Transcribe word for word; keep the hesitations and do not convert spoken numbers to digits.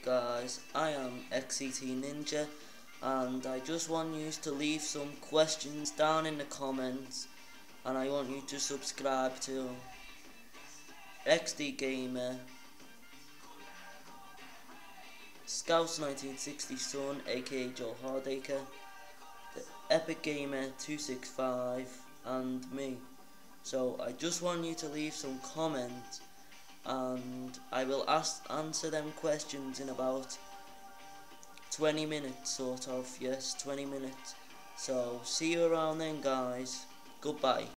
guys, I am X C T Ninja, and I just want you to leave some questions down in the comments, and I want you to subscribe to TheXDGamer, Scouts nineteen sixty Son, aka Joe Hardaker, the Epic Gamer two six five, and me. So I just want you to leave some comments, and I will ask answer them questions in about twenty minutes, sort of. Yes, twenty minutes. So see you around then, guys. Goodbye.